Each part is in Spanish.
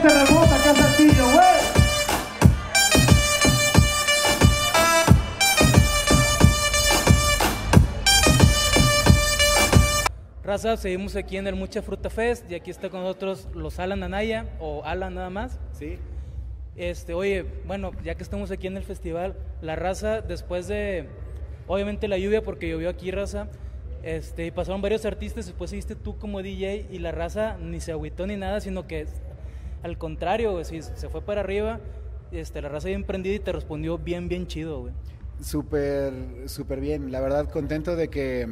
Terremoto acá Saltillo, güey. Raza, seguimos aquí en el Mucha Fruta Fest y aquí está con nosotros los Alan Anaya, o Alan nada más. Sí. Oye, bueno, ya que estamos aquí en el festival, la raza, después de, obviamente la lluvia, porque llovió aquí, raza, y pasaron varios artistas, después seguiste tú como DJ y la raza ni se agüitó ni nada, sino que al contrario, güey, sí, se fue para arriba, la raza bien prendida y te respondió bien, bien chido, güey. Súper, súper bien. La verdad, contento de que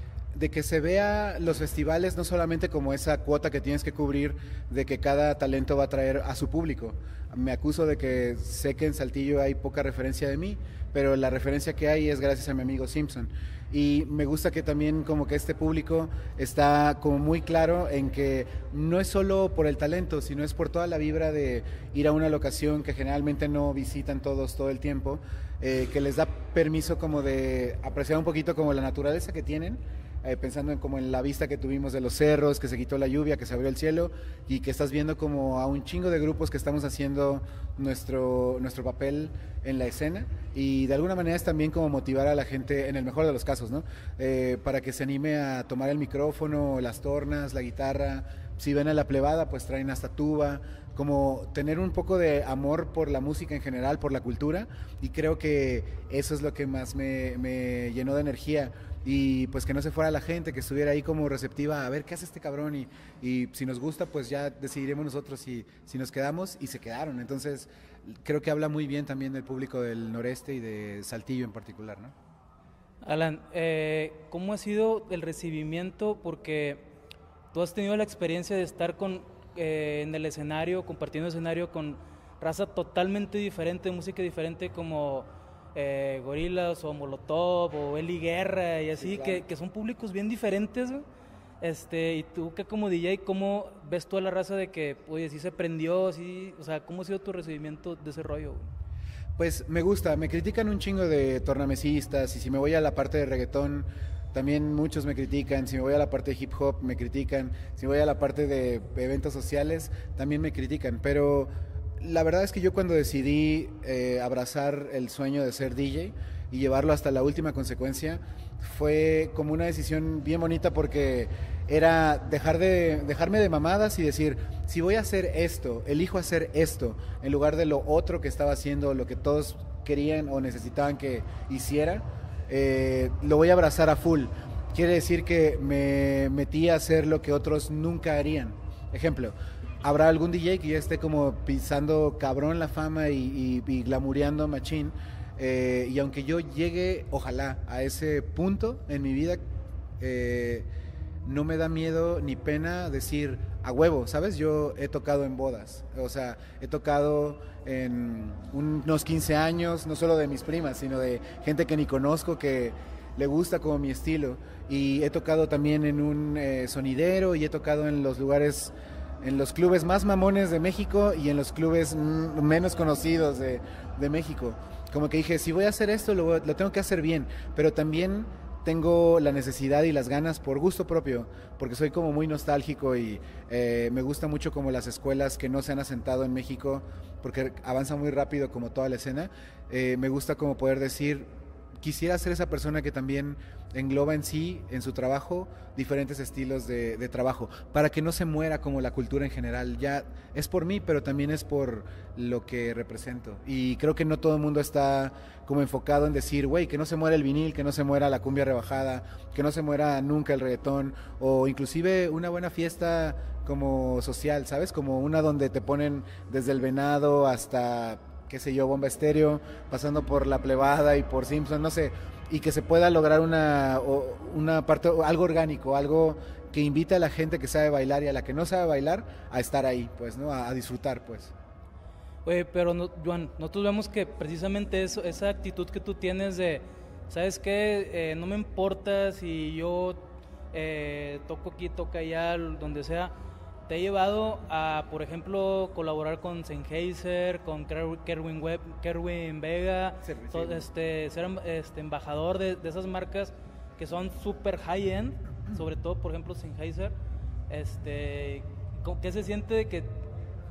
se vea los festivales no solamente como esa cuota que tienes que cubrir de que cada talento va a traer a su público. Me acuso de que sé que en Saltillo hay poca referencia de mí, pero la referencia que hay es gracias a mi amigo Simpson. Y me gusta que también como que este público está como muy claro en que no es solo por el talento, sino es por toda la vibra de ir a una locación que generalmente no visitan todos todo el tiempo, que les da permiso como de apreciar un poquito como la naturaleza que tienen, pensando en como en la vista que tuvimos de los cerros, que se quitó la lluvia, que se abrió el cielo y que estás viendo como a un chingo de grupos que estamos haciendo nuestro papel en la escena, y de alguna manera es también como motivar a la gente, en el mejor de los casos, ¿no? Para que se anime a tomar el micrófono, las tornas, la guitarra. Si ven a la plebada, pues traen hasta tuba, como tener un poco de amor por la música en general, por la cultura, y creo que eso es lo que más me llenó de energía. Y pues que no se fuera la gente, que estuviera ahí como receptiva a ver qué hace este cabrón, y si nos gusta pues ya decidiremos nosotros si nos quedamos, y se quedaron. Entonces creo que habla muy bien también del público del noreste y de Saltillo en particular, ¿no? Alan, ¿cómo ha sido el recibimiento? Porque tú has tenido la experiencia de estar en el escenario, compartiendo escenario con raza totalmente diferente, música diferente, como Gorillaz o Molotov o Eli Guerra y así, sí, claro. que son públicos bien diferentes, ¿no? Y tú que como DJ, ¿cómo ves tú a la raza de que, oye, sí se prendió, sí, o sea, ¿cómo ha sido tu recibimiento de ese rollo, güey? Pues me gusta, me critican un chingo de tornamesistas, y si me voy a la parte de reggaetón, también muchos me critican. Si me voy a la parte de hip hop, me critican. Si me voy a la parte de eventos sociales, también me critican, pero la verdad es que yo cuando decidí abrazar el sueño de ser DJ y llevarlo hasta la última consecuencia, fue como una decisión bien bonita, porque era dejarme de mamadas y decir, si voy a hacer esto, elijo hacer esto, en lugar de lo otro que estaba haciendo, lo que todos querían o necesitaban que hiciera, lo voy a abrazar a full. Quiere decir que me metí a hacer lo que otros nunca harían. Ejemplo, habrá algún DJ que ya esté como pisando cabrón la fama y glamureando machín, y aunque yo llegue, ojalá, a ese punto en mi vida, no me da miedo ni pena decir a huevo, ¿sabes? Yo he tocado en bodas, o sea, he tocado en unos 15 años, no solo de mis primas, sino de gente que ni conozco, que le gusta como mi estilo, y he tocado también en un sonidero, y he tocado en los lugares, en los clubes más mamones de México y en los clubes menos conocidos de México. Como que dije, si voy a hacer esto, lo tengo que hacer bien, pero también tengo la necesidad y las ganas por gusto propio, porque soy como muy nostálgico, y me gusta mucho como las escuelas que no se han asentado en México, porque avanza muy rápido como toda la escena. Me gusta como poder decir, quisiera ser esa persona que también engloba en sí, en su trabajo, diferentes estilos de trabajo, para que no se muera como la cultura en general. Ya es por mí, pero también es por lo que represento. Y creo que no todo el mundo está como enfocado en decir, güey, que no se muera el vinil, que no se muera la cumbia rebajada, que no se muera nunca el reggaetón, o inclusive una buena fiesta como social, ¿sabes? Como una donde te ponen desde el Venado hasta, qué sé yo, Bomba Estéreo, pasando por La Plebada y por Simpson, no sé, y que se pueda lograr una parte, algo orgánico, algo que invite a la gente que sabe bailar y a la que no sabe bailar a estar ahí, pues, ¿no? A disfrutar, pues. Oye, pero no, Joan, nosotros vemos que precisamente eso, esa actitud que tú tienes de, ¿sabes qué? No me importa si yo toco aquí, toco allá, donde sea. Te ha llevado a, por ejemplo, colaborar con Sennheiser, con Kerwin Vega, ser embajador de esas marcas que son súper high-end, sobre todo, por ejemplo, Sennheiser. ¿Qué se siente de que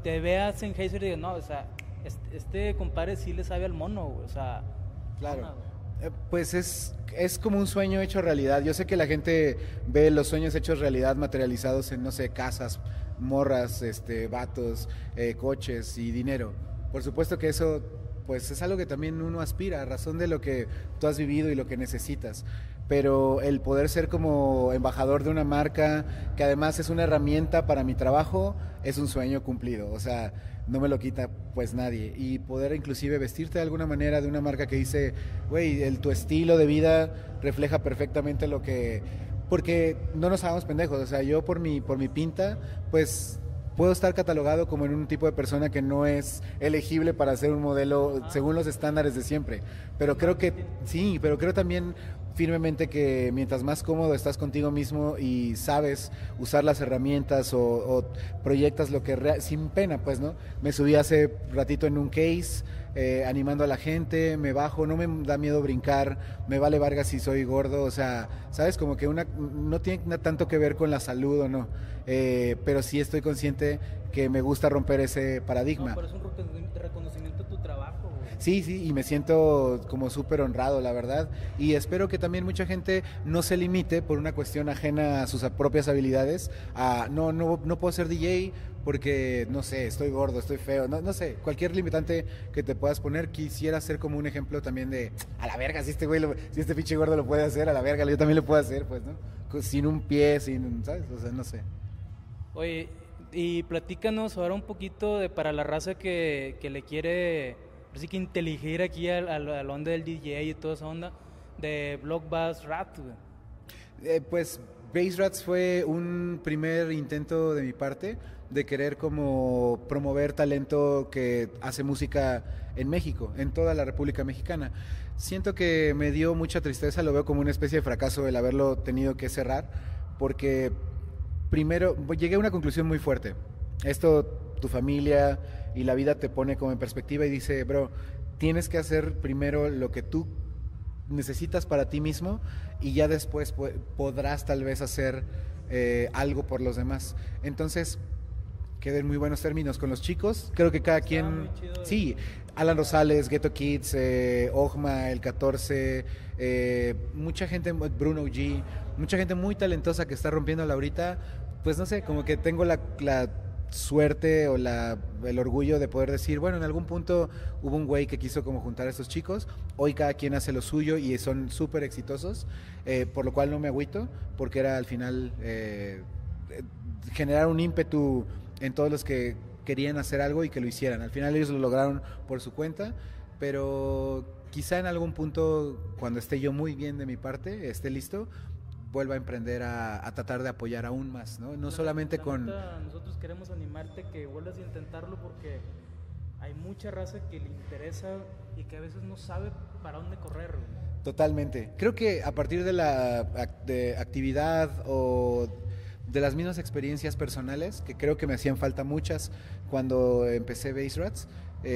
te veas en Sennheiser y digas, no, o sea, este compadre sí le sabe al mono, güey, o sea... Claro. No, Pues es como un sueño hecho realidad. Yo sé que la gente ve los sueños hechos realidad materializados en, no sé, casas, morras, vatos, coches y dinero. Por supuesto que eso, pues es algo que también uno aspira a razón de lo que tú has vivido y lo que necesitas. Pero el poder ser como embajador de una marca, que además es una herramienta para mi trabajo, es un sueño cumplido. O sea, no me lo quita pues nadie. Y poder inclusive vestirte de alguna manera de una marca que dice, güey, tu estilo de vida refleja perfectamente lo que... Porque no nos hagamos pendejos, o sea, yo por mi pinta, pues puedo estar catalogado como en un tipo de persona que no es elegible para ser un modelo según los estándares de siempre. Pero creo que, sí, pero creo también firmemente que mientras más cómodo estás contigo mismo y sabes usar las herramientas o proyectas lo que sin pena, pues, ¿no? Me subí hace ratito en un case, animando a la gente, me bajo, no me da miedo brincar, me vale verga si soy gordo, o sea, ¿sabes? Como que no tiene tanto que ver con la salud o no, pero sí estoy consciente que me gusta romper ese paradigma. No, pero es un reconocimiento de tu trabajo, güey. Sí, sí, y me siento como súper honrado, la verdad, y espero que también mucha gente no se limite por una cuestión ajena a sus propias habilidades, a no puedo ser DJ porque, no sé, estoy gordo, estoy feo, no sé, cualquier limitante que te puedas poner, quisiera ser como un ejemplo también de, a la verga, si este pinche gordo lo puede hacer, a la verga, yo también lo puedo hacer, pues, ¿no? Sin un pie, ¿sabes? O sea, no sé. Oye, y platícanos ahora un poquito de para la raza que le quiere, así que inteligir aquí al onda del DJ y toda esa onda, de Block Bass Rat, güey. Pues Bass Rats fue un primer intento de mi parte de querer como promover talento que hace música en México, en toda la República Mexicana. Siento que me dio mucha tristeza, lo veo como una especie de fracaso el haberlo tenido que cerrar, porque primero llegué a una conclusión muy fuerte. Esto, tu familia y la vida te pone como en perspectiva y dice, bro, tienes que hacer primero lo que tú necesitas para ti mismo y ya después podrás tal vez hacer algo por los demás. Entonces quedé en muy buenos términos con los chicos, creo que cada quien, sí, Alan Rosales, Ghetto Kids, Ojma, El 14, mucha gente, Bruno G, mucha gente muy talentosa que está rompiéndola ahorita, pues no sé, como que tengo la suerte o el orgullo de poder decir, bueno, en algún punto hubo un güey que quiso como juntar a estos chicos, hoy cada quien hace lo suyo y son súper exitosos, por lo cual no me agüito, porque era al final generar un ímpetu en todos los que querían hacer algo y que lo hicieran. Al final ellos lo lograron por su cuenta, pero quizá en algún punto, cuando esté yo muy bien de mi parte, esté listo, vuelva a emprender a tratar de apoyar aún más, ¿no? No solamente con... Nosotros queremos animarte que vuelvas a intentarlo porque hay mucha raza que le interesa y que a veces no sabe para dónde correr. Totalmente. Creo que a partir de la actividad o de las mismas experiencias personales, que creo que me hacían falta muchas cuando empecé Bass Rats,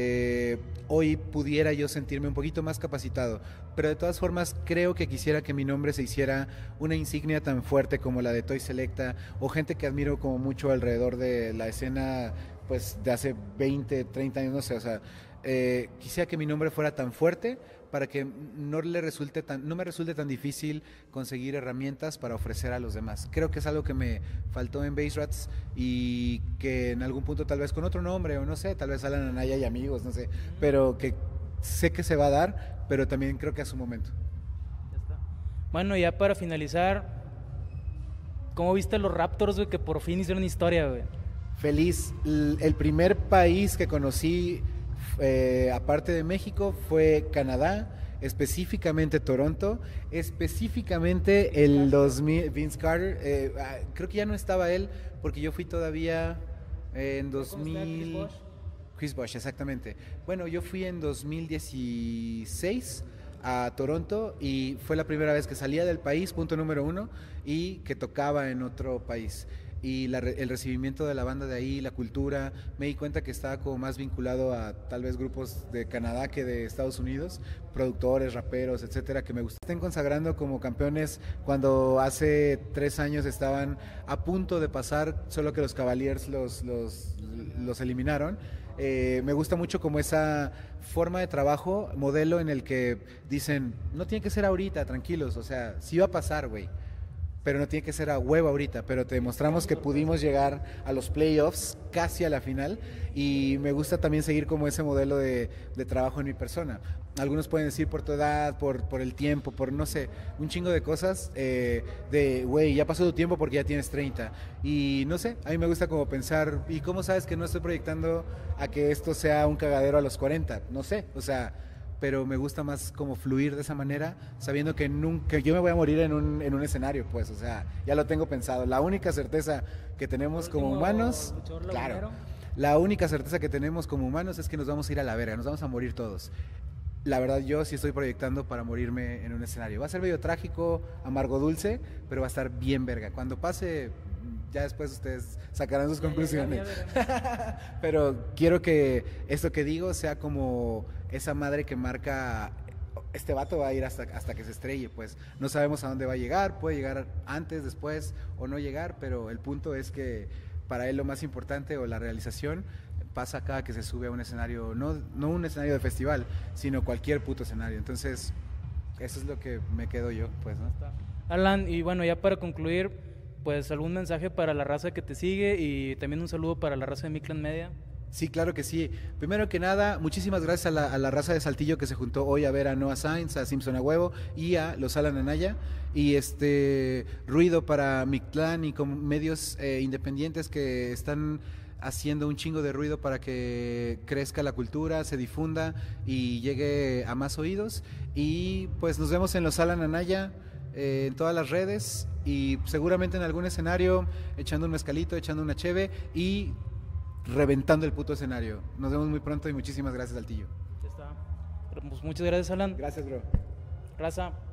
hoy pudiera yo sentirme un poquito más capacitado, pero de todas formas creo que quisiera que mi nombre se hiciera una insignia tan fuerte como la de Toy Selecta o gente que admiro como mucho alrededor de la escena pues de hace 20, 30 años, no sé, o sea, quisiera que mi nombre fuera tan fuerte para que no me resulte tan difícil conseguir herramientas para ofrecer a los demás. Creo que es algo que me faltó en Bass Rats y que en algún punto tal vez con otro nombre o no sé, tal vez Alan Anaya y amigos, no sé, pero que sé que se va a dar, pero también creo que a su momento. Ya está. Bueno, ya para finalizar, ¿cómo viste los Raptors, güey, que por fin hicieron historia, güey? Feliz. El primer país que conocí aparte de México fue Canadá, específicamente Toronto, específicamente el 2000, Vince Carter, creo que ya no estaba él porque yo fui todavía en 2000, Chris Bosh, exactamente. Bueno, yo fui en 2016 a Toronto y fue la primera vez que salía del país, punto número 1, y que tocaba en otro país. y el recibimiento de la banda de ahí, la cultura, me di cuenta que estaba como más vinculado a tal vez grupos de Canadá que de Estados Unidos, productores, raperos, etcétera, que me gustan. Estén consagrando como campeones cuando hace 3 años estaban a punto de pasar, solo que los Cavaliers los eliminaron. Me gusta mucho como esa forma de trabajo, modelo en el que dicen, no tiene que ser ahorita, tranquilos, o sea, sí va a pasar, güey, pero no tiene que ser a huevo ahorita, pero te demostramos que pudimos llegar a los playoffs, casi a la final, y me gusta también seguir como ese modelo de trabajo en mi persona. Algunos pueden decir por tu edad, por el tiempo, por no sé, un chingo de cosas, de güey, ya pasó tu tiempo porque ya tienes 30, y no sé, a mí me gusta como pensar, ¿y cómo sabes que no estoy proyectando a que esto sea un cagadero a los 40? No sé, o sea, pero me gusta más como fluir de esa manera, sabiendo que nunca, yo me voy a morir en un escenario, pues, o sea, ya lo tengo pensado. La única certeza que tenemos como humanos, claro, la única certeza que tenemos como humanos es que nos vamos a ir a la verga, nos vamos a morir todos. La verdad, yo sí estoy proyectando para morirme en un escenario. Va a ser medio trágico, amargo, dulce, pero va a estar bien verga. Cuando pase, ya después ustedes sacarán sus conclusiones. Pero quiero que esto que digo sea como esa madre que marca, este vato va a ir hasta que se estrelle, pues no sabemos a dónde va a llegar, puede llegar antes, después o no llegar, pero el punto es que para él lo más importante o la realización pasa cada que se sube a un escenario, no un escenario de festival, sino cualquier puto escenario. Entonces, eso es lo que me quedo yo, pues, ¿no? Alan, y bueno, ya para concluir, pues algún mensaje para la raza que te sigue y también un saludo para la raza de Mictlan Media. Sí, claro que sí. Primero que nada, muchísimas gracias a la raza de Saltillo que se juntó hoy a ver a Noah Sainz, a Simpson a Huevo y a los Alan Anaya. Y ruido para Mictlán y con medios independientes que están haciendo un chingo de ruido para que crezca la cultura, se difunda y llegue a más oídos. Y pues nos vemos en los Alan Anaya, en todas las redes y seguramente en algún escenario echando un mezcalito, echando una cheve y reventando el puto escenario. Nos vemos muy pronto y muchísimas gracias, Saltillo. Ya está. Pues muchas gracias, Alan. Gracias, bro. Raza.